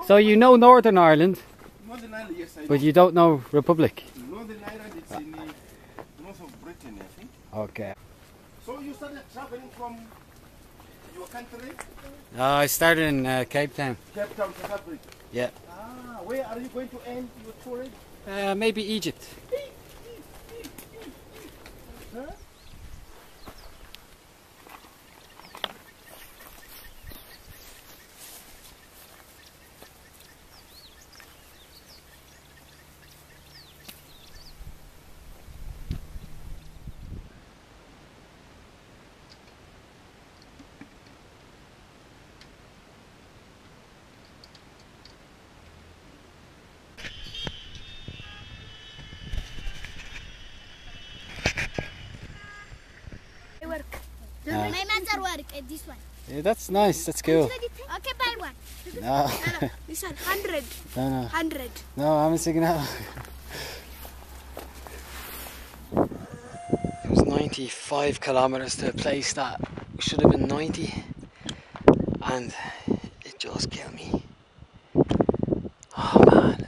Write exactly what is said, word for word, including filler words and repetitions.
So you know Northern Ireland, Northern Ireland, yes, I know. but you don't know Republic. Northern Ireland, it's in the north of Britain, I think. Okay. So you started traveling from your country? Uh, I started in uh, Cape Town. Cape Town, South Africa. Yeah. Ah, where are you going to end your touring? Uh, maybe Egypt. Huh? Work. Ah. My mother work at this one. Yeah, that's nice. That's cool. Okay, buy one. No, This one, hundred. no, no, Hundred. no. I'm singing out. It was ninety-five kilometers to a place that should have been ninety, and it just killed me. Oh man.